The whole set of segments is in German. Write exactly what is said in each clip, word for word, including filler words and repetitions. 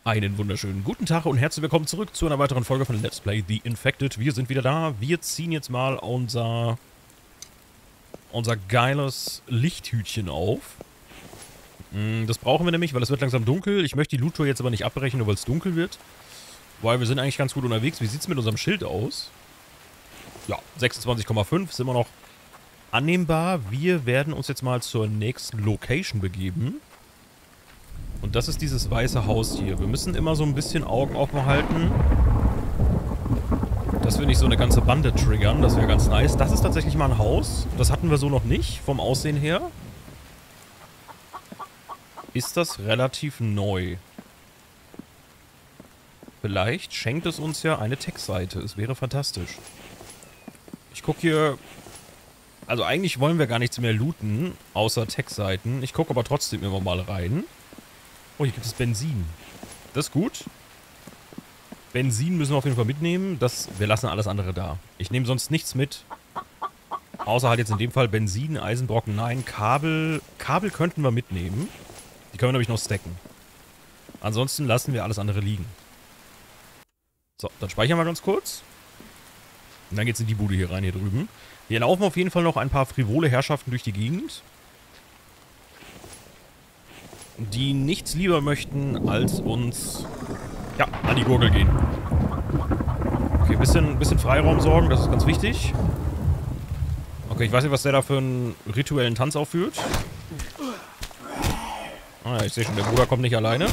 Einen wunderschönen guten Tag und herzlich willkommen zurück zu einer weiteren Folge von Let's Play The Infected. Wir sind wieder da. Wir ziehen jetzt mal unser, unser geiles Lichthütchen auf. Das brauchen wir nämlich, weil es wird langsam dunkel. Ich möchte die Loot-Tour jetzt aber nicht abbrechen, nur weil es dunkel wird. Weil wir sind eigentlich ganz gut unterwegs. Wie sieht es mit unserem Schild aus? Ja, sechsundzwanzig Komma fünf sind wir noch annehmbar. Wir werden uns jetzt mal zur nächsten Location begeben. Und das ist dieses weiße Haus hier. Wir müssen immer so ein bisschen Augen offen halten, dass wir nicht so eine ganze Bande triggern. Das wäre ganz nice. Das ist tatsächlich mal ein Haus. Das hatten wir so noch nicht, vom Aussehen her. Ist das relativ neu. Vielleicht schenkt es uns ja eine Tech-Seite. Es wäre fantastisch. Ich gucke hier... Also eigentlich wollen wir gar nichts mehr looten, außer Tech-Seiten. Ich gucke aber trotzdem immer mal rein. Oh, hier gibt es Benzin. Das ist gut. Benzin müssen wir auf jeden Fall mitnehmen. Das, wir lassen alles andere da. Ich nehme sonst nichts mit. Außer halt jetzt in dem Fall Benzin, Eisenbrocken, nein. Kabel. Kabel könnten wir mitnehmen. Die können wir nämlich noch stacken. Ansonsten lassen wir alles andere liegen. So, dann speichern wir ganz kurz. Und dann geht's in die Bude hier rein, hier drüben. Hier laufen auf jeden Fall noch ein paar frivole Herrschaften durch die Gegend, die nichts lieber möchten, als uns, ja, an die Gurgel gehen. Okay, bisschen, bisschen Freiraum sorgen, das ist ganz wichtig. Okay, ich weiß nicht, was der da für einen rituellen Tanz aufführt. Ah, ich sehe schon, der Bruder kommt nicht alleine.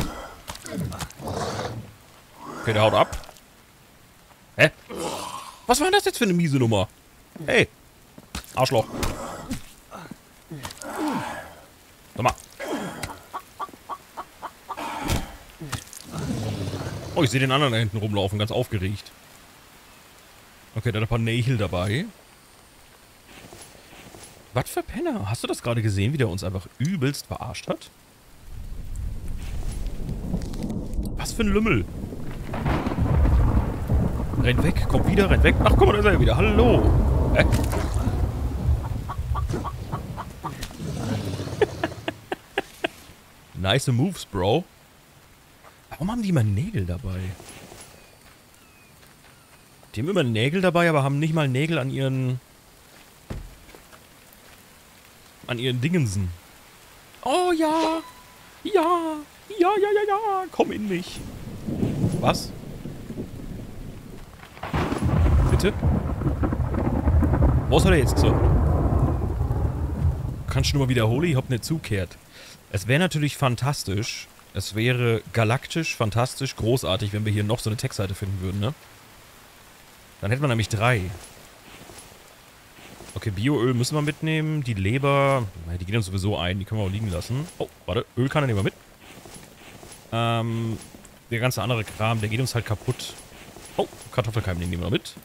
Okay, der haut ab. Hä? Was war denn das jetzt für eine miese Nummer? Hey! Arschloch. Sag mal. Oh, ich sehe den anderen da hinten rumlaufen, ganz aufgeregt. Okay, der hat ein paar Nägel dabei. Was für Penner? Hast du das gerade gesehen, wie der uns einfach übelst verarscht hat? Was für ein Lümmel. Rennt weg, kommt wieder, rennt weg. Ach, guck mal, da ist er wieder. Hallo. Hä? Nice moves, Bro. Warum haben die immer Nägel dabei? Die haben immer Nägel dabei, aber haben nicht mal Nägel an ihren... an ihren Dingensen. Oh ja! Ja! Ja, ja, ja, ja! Komm in mich! Was? Bitte? Was hat er jetzt gesagt? Kannst du nur mal wiederholen? Ich hab nicht zugehört. Es wäre natürlich fantastisch... Es wäre galaktisch, fantastisch, großartig, wenn wir hier noch so eine Tech-Seite finden würden, ne? Dann hätten wir nämlich drei. Okay, Bioöl müssen wir mitnehmen. Die Leber, die gehen uns sowieso ein, die können wir auch liegen lassen. Oh, warte, Öl kann er nehmen wir mit. Ähm, der ganze andere Kram, der geht uns halt kaputt. Oh, Kartoffelkeimling nehmen wir mit.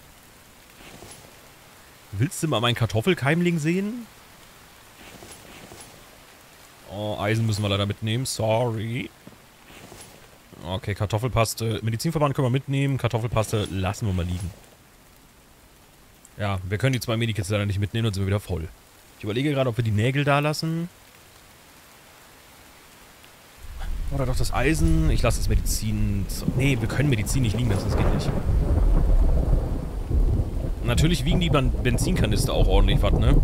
Willst du mal meinen Kartoffelkeimling sehen? Oh, Eisen müssen wir leider mitnehmen. Sorry. Okay, Kartoffelpaste. Medizinverband können wir mitnehmen. Kartoffelpaste lassen wir mal liegen. Ja, wir können die zwei Medikits leider nicht mitnehmen und sind wir wieder voll. Ich überlege gerade, ob wir die Nägel da lassen. Oder doch das Eisen. Ich lasse das Medizin... Nee, wir können Medizin nicht liegen lassen. Das geht nicht. Natürlich wiegen die Benzinkanister auch ordentlich was, ne?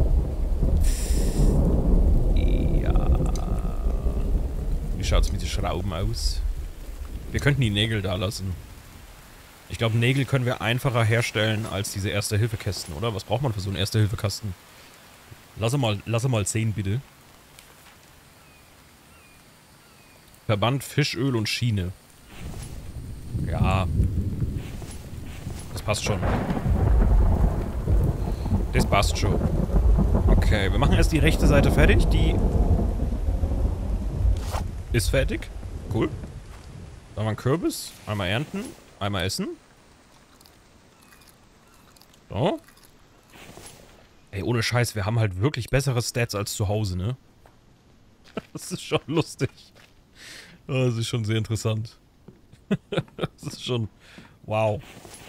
Wie schaut es mit den Schrauben aus? Wir könnten die Nägel da lassen. Ich glaube, Nägel können wir einfacher herstellen als diese Erste-Hilfe-Kästen, oder? Was braucht man für so einen Erste-Hilfe-Kasten? Lass mal, lass mal zehn, bitte. Verband, Fischöl und Schiene. Ja. Das passt schon. Das passt schon. Okay, wir machen erst die rechte Seite fertig. Die... ist fertig. Cool. Dann mal ein Kürbis. Einmal ernten. Einmal essen. So. Ey, ohne Scheiß, wir haben halt wirklich bessere Stats als zu Hause, ne? Das ist schon lustig. Das ist schon sehr interessant. Das ist schon... Wow.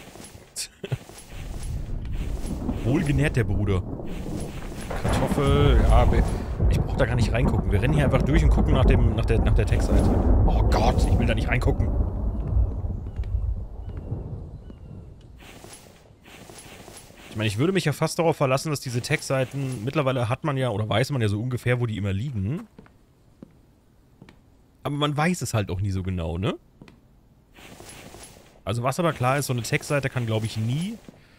Wohlgenährt, der Bruder. Kartoffel, ja, ich brauche da gar nicht reingucken. Wir rennen hier einfach durch und gucken nach dem, nach der, nach der Tech-Seite. Oh Gott, ich will da nicht reingucken. Ich meine, ich würde mich ja fast darauf verlassen, dass diese Tech-Seiten, mittlerweile hat man ja, oder weiß man ja so ungefähr, wo die immer liegen. Aber man weiß es halt auch nie so genau, ne? Also was aber klar ist, so eine Tech-Seite kann, glaube ich, nie,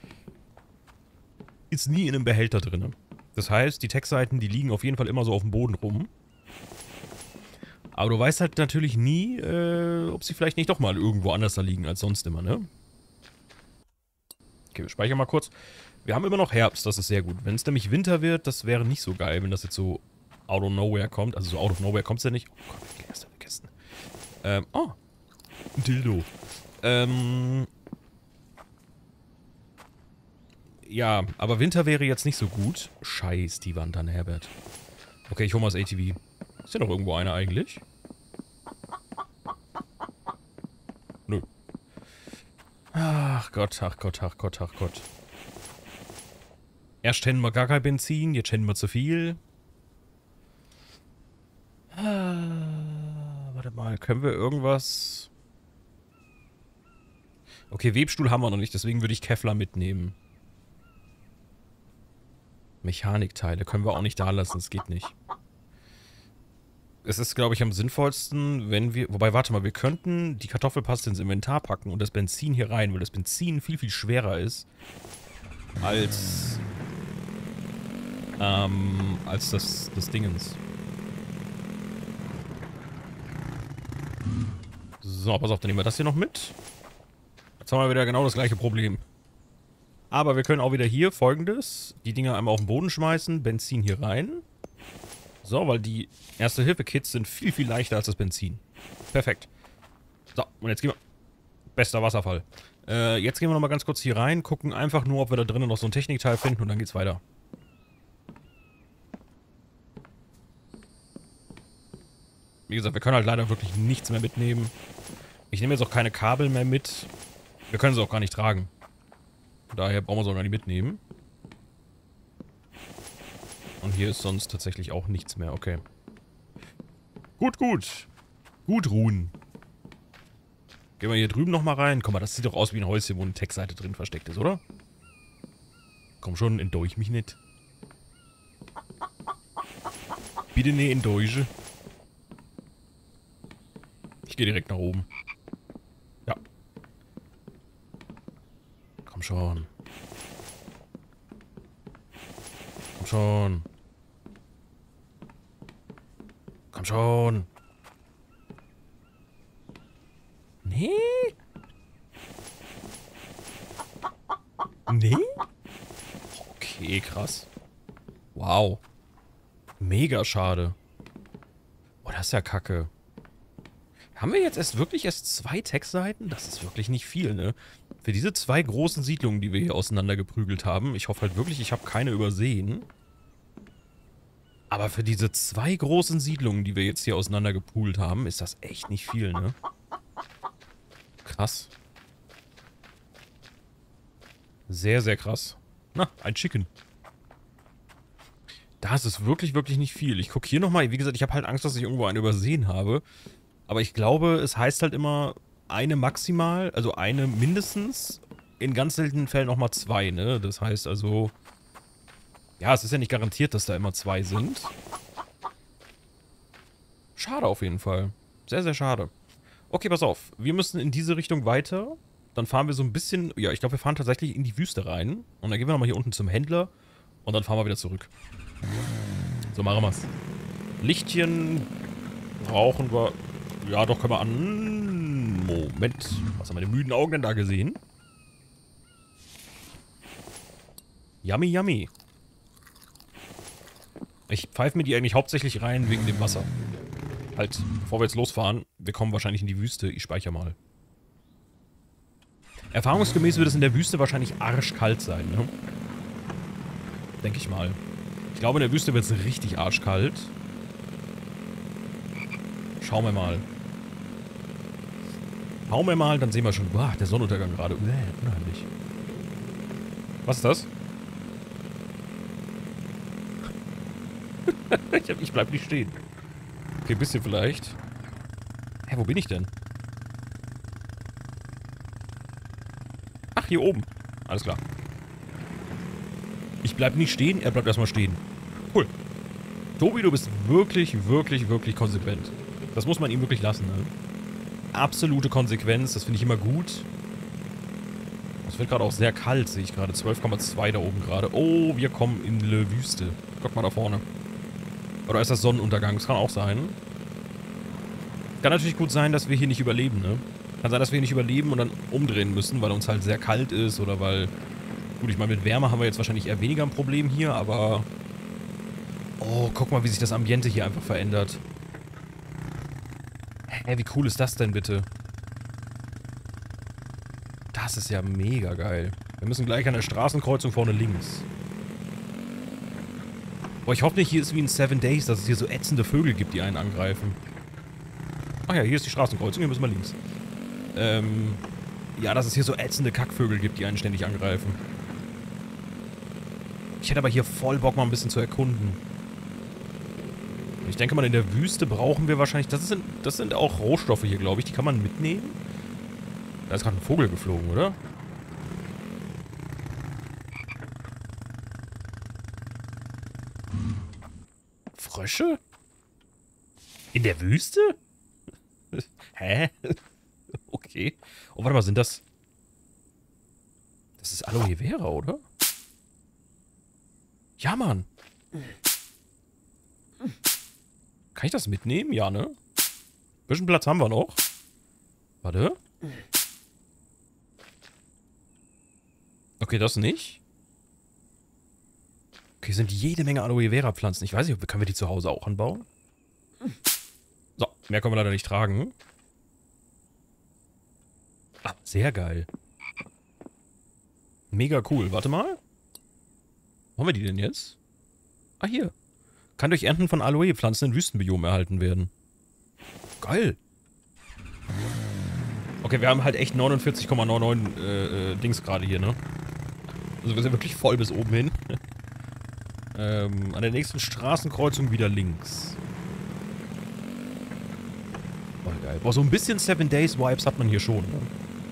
ist nie in einem Behälter drin. Das heißt, die Tech-Seiten, die liegen auf jeden Fall immer so auf dem Boden rum. Aber du weißt halt natürlich nie, äh, ob sie vielleicht nicht doch mal irgendwo anders da liegen als sonst immer, ne? Okay, wir speichern mal kurz. Wir haben immer noch Herbst, das ist sehr gut. Wenn es nämlich Winter wird, das wäre nicht so geil, wenn das jetzt so out of nowhere kommt. Also so out of nowhere kommt es ja nicht. Oh Gott, ich erst vergessen. Ähm, oh. Ein Dildo. Ähm. Ja, aber Winter wäre jetzt nicht so gut. Scheiß, die Wand an Herbert. Okay, ich hole mal das A T V. Ist hier noch irgendwo einer eigentlich? Nö. Ach Gott, ach Gott, ach Gott, ach Gott. Erst hätten wir gar kein Benzin, jetzt hätten wir zu viel. Ah, warte mal, können wir irgendwas... Okay, Webstuhl haben wir noch nicht, deswegen würde ich Kevlar mitnehmen. Mechanikteile können wir auch nicht da lassen, das geht nicht. Es ist, glaube ich, am sinnvollsten, wenn wir... Wobei, warte mal, wir könnten die Kartoffelpaste ins Inventar packen und das Benzin hier rein, weil das Benzin viel, viel schwerer ist als... Ähm, als das, das Dingens. So, pass auf, dann nehmen wir das hier noch mit. Jetzt haben wir wieder genau das gleiche Problem. Aber wir können auch wieder hier Folgendes. Die Dinger einmal auf den Boden schmeißen, Benzin hier rein. So, weil die Erste-Hilfe-Kits sind viel, viel leichter als das Benzin. Perfekt. So, und jetzt gehen wir... Bester Wasserfall. Äh, jetzt gehen wir nochmal ganz kurz hier rein, gucken einfach nur, ob wir da drinnen noch so ein Technikteil finden und dann geht's weiter. Wie gesagt, wir können halt leider wirklich nichts mehr mitnehmen. Ich nehme jetzt auch keine Kabel mehr mit. Wir können sie auch gar nicht tragen. Von daher brauchen wir sie auch gar nicht mitnehmen. Und hier ist sonst tatsächlich auch nichts mehr. Okay. Gut, gut. Gut ruhen. Gehen wir hier drüben nochmal rein. Guck mal, das sieht doch aus wie ein Häuschen, wo eine Textseite drin versteckt ist, oder? Komm schon, enttäusch mich nicht. Bitte ne, enttäusche. Ich gehe direkt nach oben. Ja. Komm schon. Komm schon. Komm schon. Nee? Nee? Okay, krass. Wow. Mega schade. Oh, das ist ja kacke. Haben wir jetzt erst wirklich erst zwei Textseiten? Das ist wirklich nicht viel, ne? Für diese zwei großen Siedlungen, die wir hier auseinandergeprügelt haben. Ich hoffe halt wirklich, ich habe keine übersehen. Aber für diese zwei großen Siedlungen, die wir jetzt hier auseinandergepoolt haben, ist das echt nicht viel, ne? Krass. Sehr, sehr krass. Na, ein Chicken. Das ist wirklich, wirklich nicht viel. Ich gucke hier nochmal. Wie gesagt, ich habe halt Angst, dass ich irgendwo einen übersehen habe. Aber ich glaube, es heißt halt immer eine maximal, also eine mindestens. In ganz seltenen Fällen nochmal zwei, ne? Das heißt also... Ja, es ist ja nicht garantiert, dass da immer zwei sind. Schade auf jeden Fall. Sehr, sehr schade. Okay, pass auf. Wir müssen in diese Richtung weiter. Dann fahren wir so ein bisschen... Ja, ich glaube, wir fahren tatsächlich in die Wüste rein. Und dann gehen wir nochmal hier unten zum Händler. Und dann fahren wir wieder zurück. So machen wir's. Lichtchen brauchen wir... Ja, doch, können wir an... Moment. Was haben meine müden Augen denn da gesehen? Yummy, yummy. Ich pfeife mir die eigentlich hauptsächlich rein wegen dem Wasser. Halt, bevor wir jetzt losfahren, wir kommen wahrscheinlich in die Wüste. Ich speichere mal. Erfahrungsgemäß wird es in der Wüste wahrscheinlich arschkalt sein, ne? Denke ich mal. Ich glaube, in der Wüste wird es richtig arschkalt. Schauen wir mal. Schauen wir mal, dann sehen wir schon. Boah, der Sonnenuntergang gerade. Uäh, unheimlich. Was ist das? ich, hab, ich bleib nicht stehen. Okay, ein bisschen vielleicht. Hä, wo bin ich denn? Ach, hier oben. Alles klar. Ich bleib nicht stehen, er bleibt erstmal stehen. Cool. Tobi, du bist wirklich, wirklich, wirklich konsequent. Das muss man ihm wirklich lassen, ne? Absolute Konsequenz, das finde ich immer gut. Es wird gerade auch sehr kalt, sehe ich gerade. zwölf Komma zwei da oben gerade. Oh, wir kommen in die Wüste. Guck mal da vorne. Oder ist das Sonnenuntergang? Das kann auch sein. Kann natürlich gut sein, dass wir hier nicht überleben, ne? Kann sein, dass wir hier nicht überleben und dann umdrehen müssen, weil uns halt sehr kalt ist oder weil... Gut, ich meine, mit Wärme haben wir jetzt wahrscheinlich eher weniger ein Problem hier, aber... Oh, guck mal, wie sich das Ambiente hier einfach verändert. Hä, wie cool ist das denn bitte? Das ist ja mega geil. Wir müssen gleich an der Straßenkreuzung vorne links. Boah, ich hoffe nicht, hier ist wie in Seven Days, dass es hier so ätzende Vögel gibt, die einen angreifen. Ach ja, hier ist die Straßenkreuzung, hier müssen wir links. Ähm, ja, dass es hier so ätzende Kackvögel gibt, die einen ständig angreifen. Ich hätte aber hier voll Bock, mal ein bisschen zu erkunden. Ich denke mal, in der Wüste brauchen wir wahrscheinlich... Das sind, das sind auch Rohstoffe hier, glaube ich. Die kann man mitnehmen. Da ist gerade ein Vogel geflogen, oder? Frösche? In der Wüste? Hä? Okay. Oh, warte mal, sind das... Das ist Aloe Vera, oder? Ja, Mann. Kann ich das mitnehmen? Ja, ne? Ein bisschen Platz haben wir noch. Warte. Okay, das nicht. Okay, sind jede Menge Aloe Vera Pflanzen. Ich weiß nicht, können wir die zu Hause auch anbauen? So, mehr können wir leider nicht tragen. Ah, sehr geil. Mega cool. Warte mal. Wo haben wir die denn jetzt? Ah, hier. Kann durch Ernten von Aloe-Pflanzen in Wüstenbiomen erhalten werden. Geil. Okay, wir haben halt echt neunundvierzig Komma neunundneunzig äh, äh, Dings gerade hier, ne? Also wir sind wirklich voll bis oben hin. ähm, an der nächsten Straßenkreuzung wieder links. Voll geil. Boah, so ein bisschen Seven Days Vibes hat man hier schon, ne?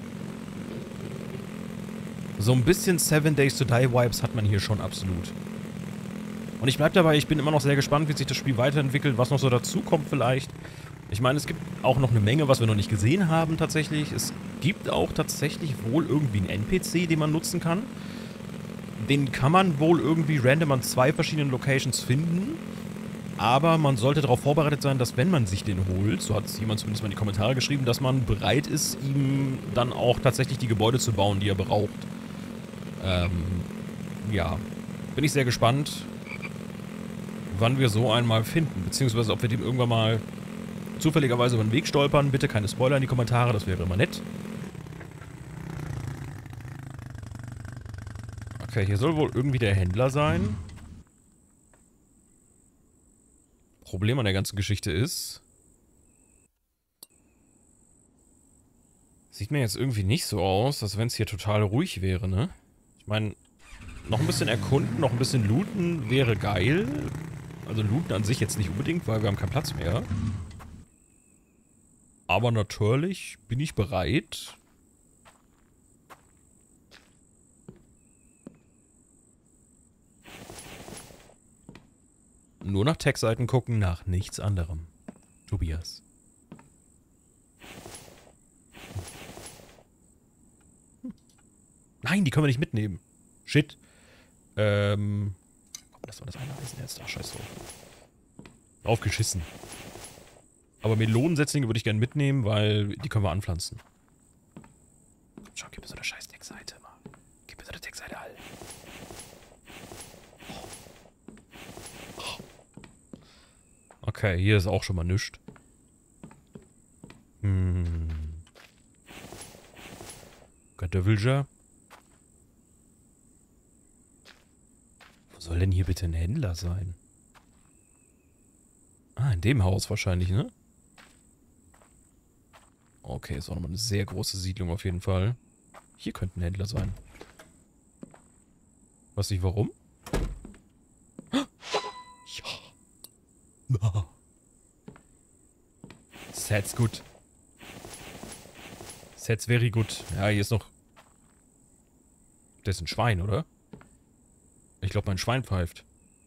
So ein bisschen Seven Days to Die Vibes hat man hier schon absolut. Und ich bleib dabei, ich bin immer noch sehr gespannt, wie sich das Spiel weiterentwickelt, was noch so dazukommt vielleicht. Ich meine, es gibt auch noch eine Menge, was wir noch nicht gesehen haben tatsächlich. Es gibt auch tatsächlich wohl irgendwie einen N P C, den man nutzen kann. Den kann man wohl irgendwie random an zwei verschiedenen Locations finden. Aber man sollte darauf vorbereitet sein, dass wenn man sich den holt, so hat es jemand zumindest mal in die Kommentare geschrieben, dass man bereit ist, ihm dann auch tatsächlich die Gebäude zu bauen, die er braucht. Ähm, ja. Bin ich sehr gespannt, wann wir so einmal finden. Beziehungsweise ob wir dem irgendwann mal zufälligerweise über den Weg stolpern. Bitte keine Spoiler in die Kommentare, das wäre immer nett. Okay, hier soll wohl irgendwie der Händler sein. Problem an der ganzen Geschichte ist... Sieht mir jetzt irgendwie nicht so aus, als wenn es hier total ruhig wäre, ne? Ich meine, noch ein bisschen erkunden, noch ein bisschen looten wäre geil. Also looten an sich jetzt nicht unbedingt, weil wir haben keinen Platz mehr. Aber natürlich bin ich bereit. Nur nach Tech-Seiten gucken, nach nichts anderem. Tobias. Hm. Nein, die können wir nicht mitnehmen. Shit. Ähm. Komm, lass mal das eine Eisen jetzt. Ach, scheiß drauf. Aufgeschissen. Aber Melonensetzlinge würde ich gerne mitnehmen, weil die können wir anpflanzen. Komm schon, gib mir so eine scheiß Tech-Seite. Gib mir so eine Tech-Seite, all. Okay, hier ist auch schon mal nichts. Hm. Kartoffelger. Wo soll denn hier bitte ein Händler sein? Ah, in dem Haus wahrscheinlich, ne? Okay, ist auch nochmal eine sehr große Siedlung auf jeden Fall. Hier könnte ein Händler sein. Weiß nicht warum. Ja. That's good. That's very good. Ja, hier ist noch... Das ist ein Schwein, oder? Ich ich glaube, mein Schwein pfeift.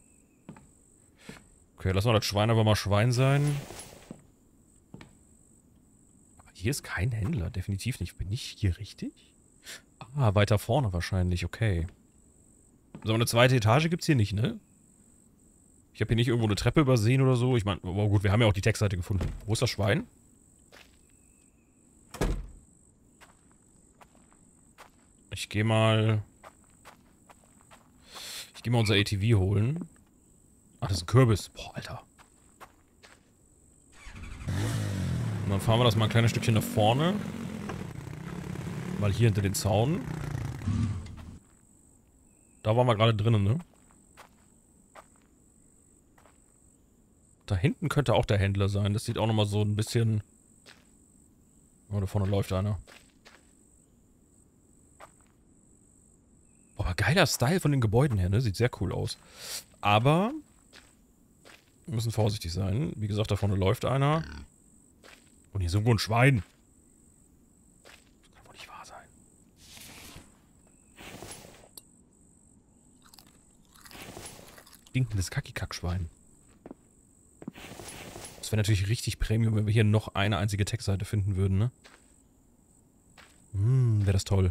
Okay, lass mal das Schwein aber mal Schwein sein. Aber hier ist kein Händler, definitiv nicht. Bin ich hier richtig? Ah, weiter vorne wahrscheinlich, okay. So, eine zweite Etage gibt's hier nicht, ne? Ich habe hier nicht irgendwo eine Treppe übersehen oder so. Ich meine, oh gut, wir haben ja auch die Textseite gefunden. Wo ist das Schwein? Ich gehe mal... Ich gehe mal unser A T V holen. Ach, das ist ein Kürbis. Boah, Alter. Und dann fahren wir das mal ein kleines Stückchen nach vorne. Mal hier hinter den Zaun. Da waren wir gerade drinnen, ne? Da hinten könnte auch der Händler sein. Das sieht auch nochmal so ein bisschen... Oh, da vorne läuft einer. Aber geiler Style von den Gebäuden her, ne? Sieht sehr cool aus. Aber... Wir müssen vorsichtig sein. Wie gesagt, da vorne läuft einer. Und hier ist irgendwo ein Schwein. Das kann wohl nicht wahr sein. Stinkendes Kaki-Kack-Schwein. Das wäre natürlich richtig Premium, wenn wir hier noch eine einzige Textseite finden würden, ne? Hm, wäre das toll.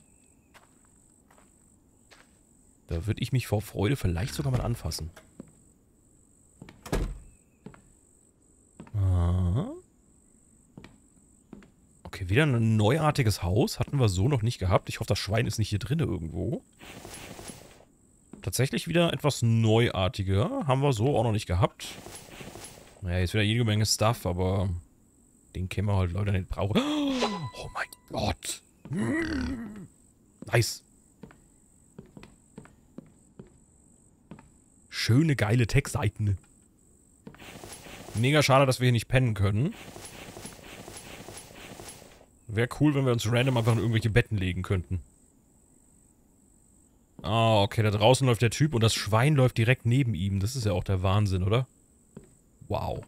Da würde ich mich vor Freude vielleicht sogar mal anfassen. Ah. Okay, wieder ein neuartiges Haus. Hatten wir so noch nicht gehabt. Ich hoffe, das Schwein ist nicht hier drin irgendwo. Tatsächlich wieder etwas neuartiger. Haben wir so auch noch nicht gehabt. Naja, jetzt wieder jede Menge Stuff, aber den können wir halt leider nicht brauchen. Oh mein Gott. Nice. Schöne, geile Textseiten. Mega schade, dass wir hier nicht pennen können. Wäre cool, wenn wir uns random einfach in irgendwelche Betten legen könnten. Ah, okay, da draußen läuft der Typ und das Schwein läuft direkt neben ihm. Das ist ja auch der Wahnsinn, oder? Wow.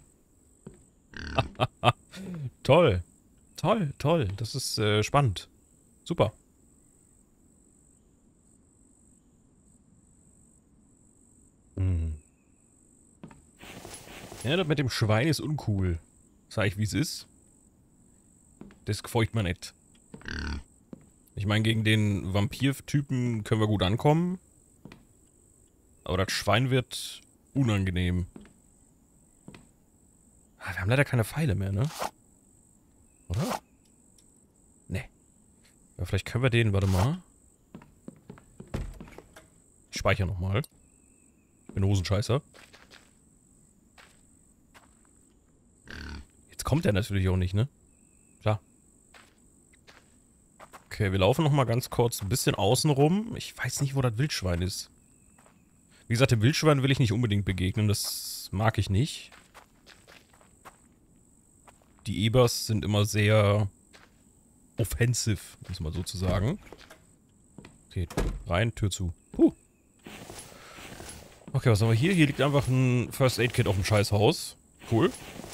Toll. Toll, toll. Das ist äh, spannend. Super. Hm. Ja, das mit dem Schwein ist uncool. Sag ich, wie es ist. Das gefällt mir nicht. Ich meine, gegen den Vampir-Typen können wir gut ankommen. Aber das Schwein wird unangenehm. Ah, wir haben leider keine Pfeile mehr, ne? Oder? Ne. Ja, vielleicht können wir den, warte mal. Ich speichere nochmal. Ich bin Hosenscheißer. Jetzt kommt der natürlich auch nicht, ne? Klar. Okay, wir laufen nochmal ganz kurz ein bisschen außen rum. Ich weiß nicht, wo das Wildschwein ist. Wie gesagt, dem Wildschwein will ich nicht unbedingt begegnen. Das mag ich nicht. Die Ebers sind immer sehr offensive, muss man sozusagen. Okay, rein, Tür zu. Puh. Okay, was haben wir hier? Hier liegt einfach ein First Aid Kit auf dem Scheißhaus. Cool.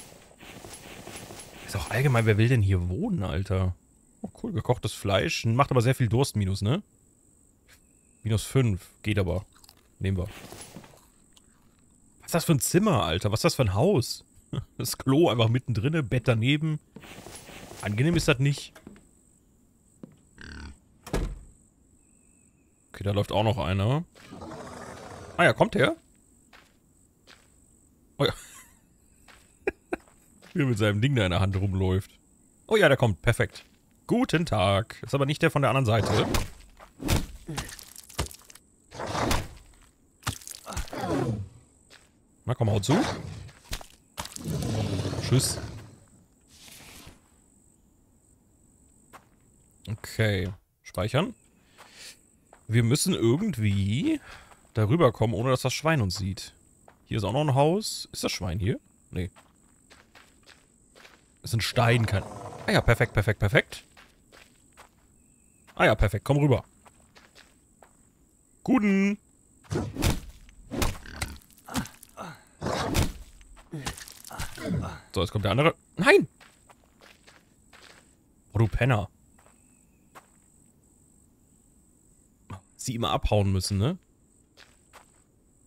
Ist auch allgemein, wer will denn hier wohnen, Alter? Oh, cool, gekochtes Fleisch. Macht aber sehr viel Durst, minus, ne? Minus fünf. Geht aber. Nehmen wir. Was ist das für ein Zimmer, Alter? Was ist das für ein Haus? Das Klo einfach mittendrin, Bett daneben. Angenehm ist das nicht. Okay, da läuft auch noch einer. Ah ja, kommt der? Oh ja. Wie er mit seinem Ding da in der Hand rumläuft. Oh ja, der kommt. Perfekt. Guten Tag. Ist aber nicht der von der anderen Seite. Na komm, hau zu. Tschüss. Okay. Speichern. Wir müssen irgendwie darüber kommen, ohne dass das Schwein uns sieht. Hier ist auch noch ein Haus. Ist das Schwein hier? Nee. Ist ein Stein. Kein... Ah ja, perfekt, perfekt, perfekt. Ah ja, perfekt. Komm rüber. Guten. So, jetzt kommt der andere. Nein! Oh, du Penner. Sie immer abhauen müssen, ne?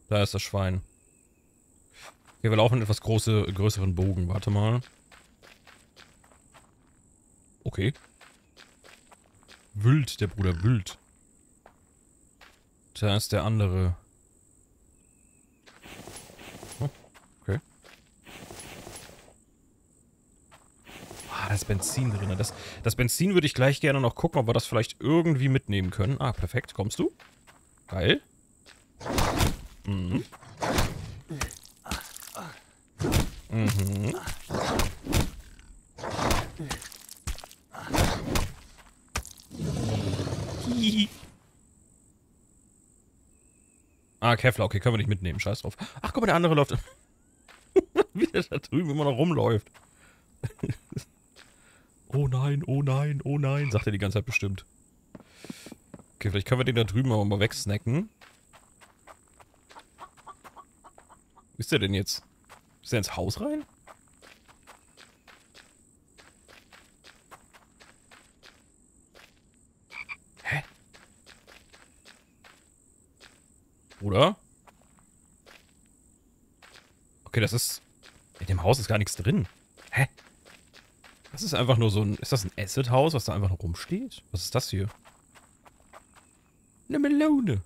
Da ist das Schwein. Okay, wir laufen einen etwas große, größeren Bogen. Warte mal. Okay. Wild, der Bruder, wild. Da ist der andere. Oh, okay. Ah, da ist Benzin drin. Das, das Benzin würde ich gleich gerne noch gucken, ob wir das vielleicht irgendwie mitnehmen können. Ah, perfekt. Kommst du? Geil. Mhm. Mhm. Hihi. Ah, Kevlar, okay, können wir nicht mitnehmen, scheiß drauf. Ach, guck mal, der andere läuft. Wie der da drüben immer noch rumläuft. Oh nein, oh nein, oh nein, sagt er die ganze Zeit bestimmt. Okay, vielleicht können wir den da drüben aber mal wegsnacken. Wo ist der denn jetzt? Ist der ins Haus rein? Hä? Oder? Okay, das ist... In dem Haus ist gar nichts drin. Hä? Das ist einfach nur so ein... Ist das ein Acid-Haus, was da einfach noch rumsteht? Was ist das hier? Eine Melone.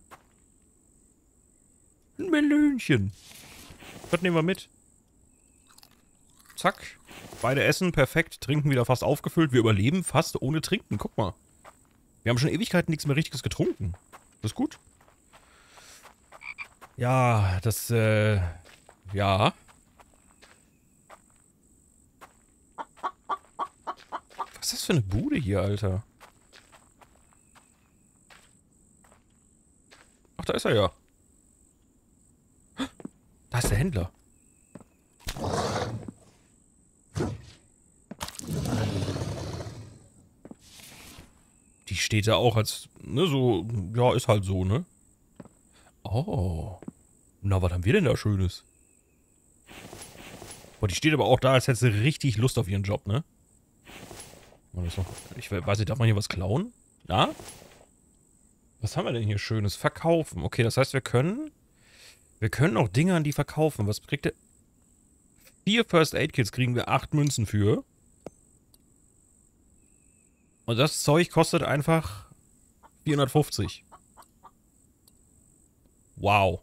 Ein Melönchen. Das nehmen wir mit. Zack. Beide essen, perfekt. Trinken wieder fast aufgefüllt. Wir überleben fast ohne Trinken. Guck mal. Wir haben schon Ewigkeiten nichts mehr Richtiges getrunken. Das ist gut. Ja, das, äh... Ja. Was ist das für eine Bude hier, Alter? Ach, da ist er ja. Da ist der Händler. Die steht da auch als, ne, so, ja, ist halt so, ne? Oh. Na, was haben wir denn da Schönes? Boah, die steht aber auch da, als hätte sie richtig Lust auf ihren Job, ne? Ich weiß nicht, darf man hier was klauen? Na? Was haben wir denn hier Schönes? Verkaufen. Okay, das heißt, wir können... Wir können auch Dinge an die verkaufen. Was kriegt der... Vier First Aid Kits kriegen wir acht Münzen für. Und das Zeug kostet einfach vierhundertfünfzig. Wow.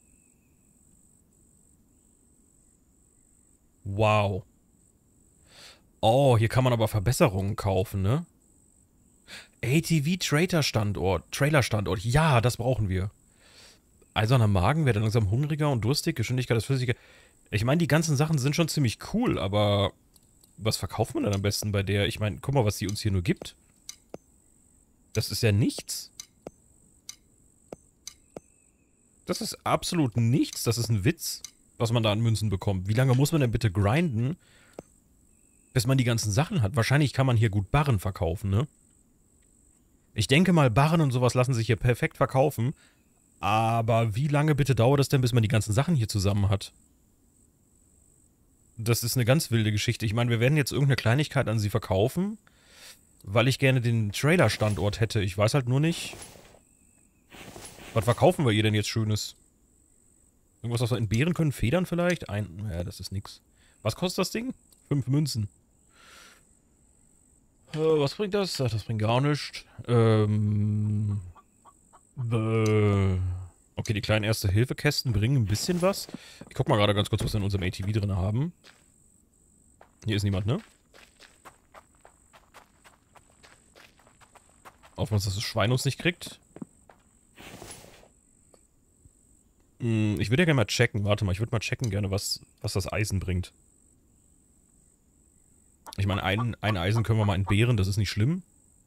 Wow. Oh, hier kann man aber Verbesserungen kaufen, ne? A T V-Trailer-Standort. Trailer-Standort. Ja, das brauchen wir. Eiserner Magen, wird dann langsam hungriger und durstig. Geschwindigkeit des Flüssige. Ich meine, die ganzen Sachen sind schon ziemlich cool, aber was verkauft man denn am besten bei der? Ich meine, guck mal, was die uns hier nur gibt. Das ist ja nichts. Das ist absolut nichts. Das ist ein Witz, was man da an Münzen bekommt. Wie lange muss man denn bitte grinden, bis man die ganzen Sachen hat? Wahrscheinlich kann man hier gut Barren verkaufen, ne? Ich denke mal, Barren und sowas lassen sich hier perfekt verkaufen. Aber wie lange bitte dauert es denn, bis man die ganzen Sachen hier zusammen hat? Das ist eine ganz wilde Geschichte. Ich meine, wir werden jetzt irgendeine Kleinigkeit an sie verkaufen, weil ich gerne den Trailer-Standort hätte. Ich weiß halt nur nicht, was verkaufen wir ihr denn jetzt Schönes? Irgendwas, was wir entbehren können? Federn vielleicht? Ein, ja, das ist nix. Was kostet das Ding? Fünf Münzen. Äh, was bringt das? Ach, das bringt gar nichts. Ähm... Bäh. Okay, die kleinen Erste-Hilfe-Kästen bringen ein bisschen was. Ich guck mal gerade ganz kurz, was wir in unserem A T V drin haben. Hier ist niemand, ne? Aufpassen, dass das Schwein uns nicht kriegt. Hm, ich würde ja gerne mal checken. Warte mal, ich würde mal checken gerne, was, was das Eisen bringt. Ich meine, ein, ein Eisen können wir mal entbehren, das ist nicht schlimm.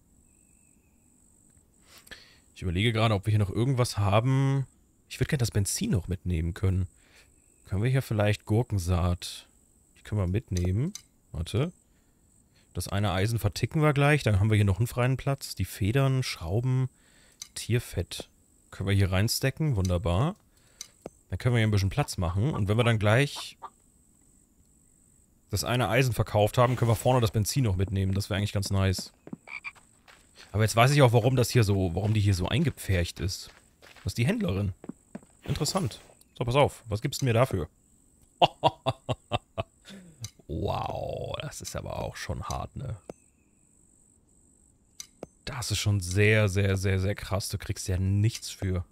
Ich überlege gerade, ob wir hier noch irgendwas haben. Ich würde gerne das Benzin noch mitnehmen können. Können wir hier vielleicht Gurkensaat? Die können wir mitnehmen. Warte. Das eine Eisen verticken wir gleich. Dann haben wir hier noch einen freien Platz. Die Federn, Schrauben, Tierfett. Können wir hier reinstecken. Wunderbar. Dann können wir hier ein bisschen Platz machen. Und wenn wir dann gleich das eine Eisen verkauft haben, können wir vorne das Benzin noch mitnehmen. Das wäre eigentlich ganz nice. Aber jetzt weiß ich auch, warum das hier so, warum die hier so eingepfercht ist. Das ist die Händlerin. Interessant. So, pass auf. Was gibst du mir dafür? Wow, das ist aber auch schon hart, ne? Das ist schon sehr, sehr, sehr, sehr krass. Du kriegst ja nichts für.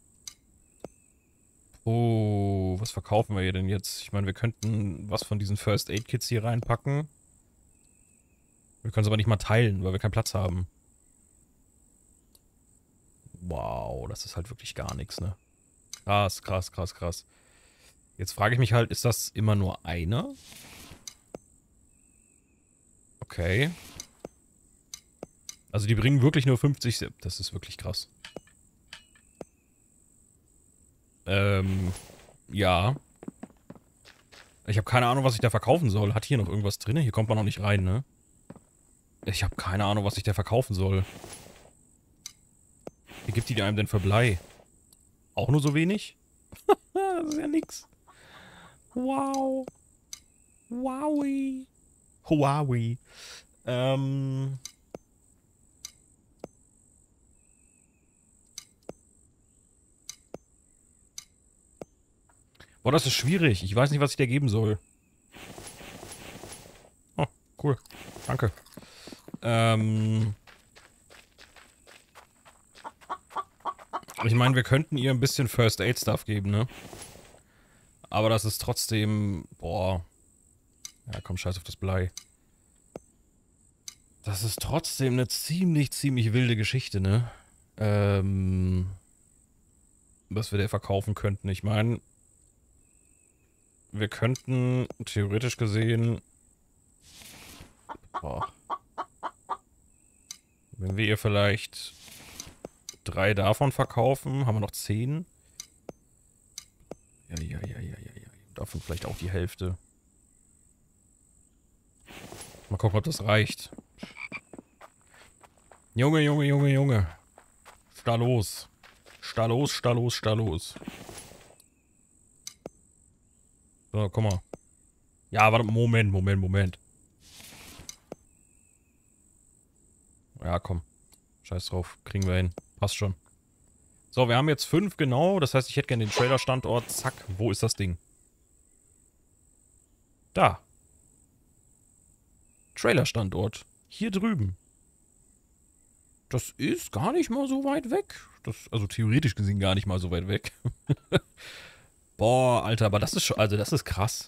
Oh, was verkaufen wir hier denn jetzt? Ich meine, wir könnten was von diesen First Aid Kits hier reinpacken. Wir können es aber nicht mal teilen, weil wir keinen Platz haben. Wow, das ist halt wirklich gar nichts, ne? Krass, krass, krass, krass. Jetzt frage ich mich halt, ist das immer nur einer? Okay. Also die bringen wirklich nur fünfzig... Das ist wirklich krass. Ähm, ja. Ich habe keine Ahnung, was ich da verkaufen soll. Hat hier noch irgendwas drin? Hier kommt man noch nicht rein, ne? Ich habe keine Ahnung, was ich da verkaufen soll. Wie gibt die einem denn für Blei? Auch nur so wenig? Das ist ja nix. Wow. Wowie. Huawei. Ähm... Boah, das ist schwierig. Ich weiß nicht, was ich dir geben soll. Oh, cool. Danke. Ähm... Ich meine, wir könnten ihr ein bisschen First Aid Stuff geben, ne? Aber das ist trotzdem... Boah. Ja, komm, scheiß auf das Blei. Das ist trotzdem eine ziemlich, ziemlich wilde Geschichte, ne? Ähm... Was wir der verkaufen könnten. Ich meine... Wir könnten, theoretisch gesehen... Boah. Wenn wir ihr vielleicht... drei davon verkaufen, haben wir noch zehn. Ja, ja, ja, ja, ja, ja. Davon vielleicht auch die Hälfte. Mal gucken, ob das reicht. Junge, Junge, Junge, Junge. Sta los. Sta los, sta los, sta los. So, guck mal. Ja, warte, Moment, Moment, Moment. Ja, komm. Scheiß drauf. Kriegen wir hin. Passt schon. So, wir haben jetzt fünf genau. Das heißt, ich hätte gerne den Trailer-Standort. Zack. Wo ist das Ding? Da. Trailer-Standort. Hier drüben. Das ist gar nicht mal so weit weg. Das, also theoretisch gesehen gar nicht mal so weit weg. Boah, Alter, aber das ist schon, also das ist krass.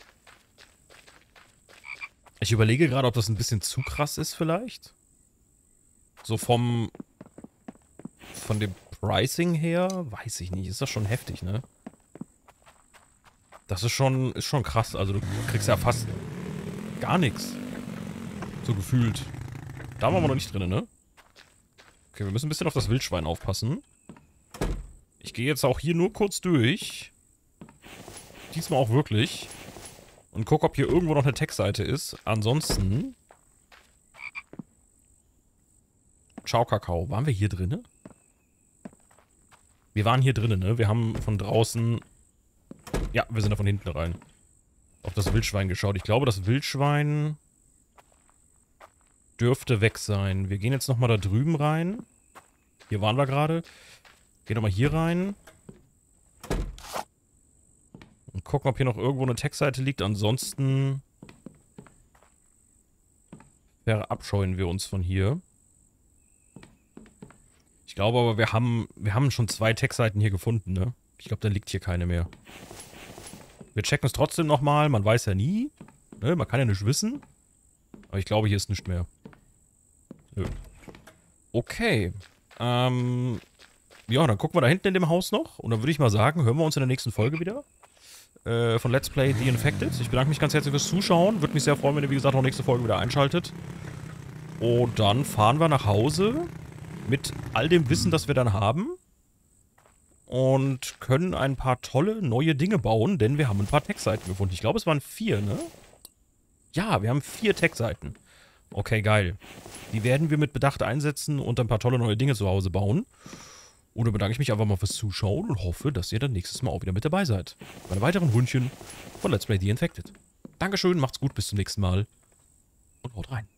Ich überlege gerade, ob das ein bisschen zu krass ist vielleicht. So vom... Von dem Pricing her, weiß ich nicht. Ist das schon heftig, ne? Das ist schon, ist schon krass. Also du kriegst ja fast gar nichts. So gefühlt. Da waren wir noch nicht drin, ne? Okay, wir müssen ein bisschen auf das Wildschwein aufpassen. Ich gehe jetzt auch hier nur kurz durch. Diesmal auch wirklich. Und guck, ob hier irgendwo noch eine Textseite ist. Ansonsten... Ciao, Kakao. Waren wir hier drinne? Wir waren hier drinnen, ne? Wir haben von draußen... Ja, wir sind da von hinten rein. Auf das Wildschwein geschaut. Ich glaube, das Wildschwein dürfte weg sein. Wir gehen jetzt nochmal da drüben rein. Hier waren wir gerade. Gehen nochmal hier rein. Und gucken, ob hier noch irgendwo eine Textseite liegt. Ansonsten verabscheuen wir uns von hier. Ich glaube aber, wir haben, wir haben schon zwei Textseiten hier gefunden, ne? Ich glaube, dann liegt hier keine mehr. Wir checken es trotzdem nochmal. Man weiß ja nie. Ne? Man kann ja nicht wissen. Aber ich glaube, hier ist nichts mehr. Nö. Okay. Ähm... Ja, dann gucken wir da hinten in dem Haus noch. Und dann würde ich mal sagen, hören wir uns in der nächsten Folge wieder. Äh, von Let's Play The Infected. Ich bedanke mich ganz herzlich fürs Zuschauen. Würde mich sehr freuen, wenn ihr, wie gesagt, auch nächste Folge wieder einschaltet. Und dann fahren wir nach Hause. Mit all dem Wissen, das wir dann haben. Und können ein paar tolle neue Dinge bauen. Denn wir haben ein paar Textseiten gefunden. Ich glaube, es waren vier, ne? Ja, wir haben vier Textseiten. Okay, geil. Die werden wir mit Bedacht einsetzen und ein paar tolle neue Dinge zu Hause bauen. Und dann bedanke ich mich einfach mal fürs Zuschauen und hoffe, dass ihr dann nächstes Mal auch wieder mit dabei seid. Bei einem weiteren Hundchen von Let's Play The Infected. Dankeschön, macht's gut, bis zum nächsten Mal. Und haut rein.